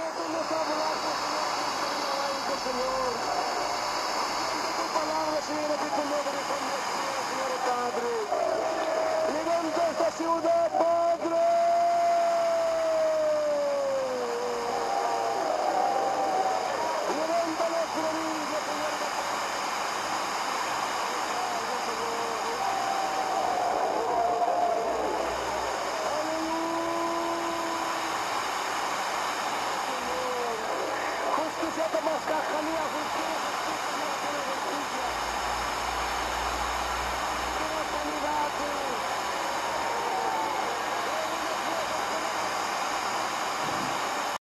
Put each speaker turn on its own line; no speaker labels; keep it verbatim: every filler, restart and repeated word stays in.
Vamos a hablar con el Señor. Atiende tu palabra, Señor, que tu nombre es bendecido, Señor Padre. Levanta esta ciudad, Padre. Levanta la provincia, Señor. Justicia, Tomás Cajanía,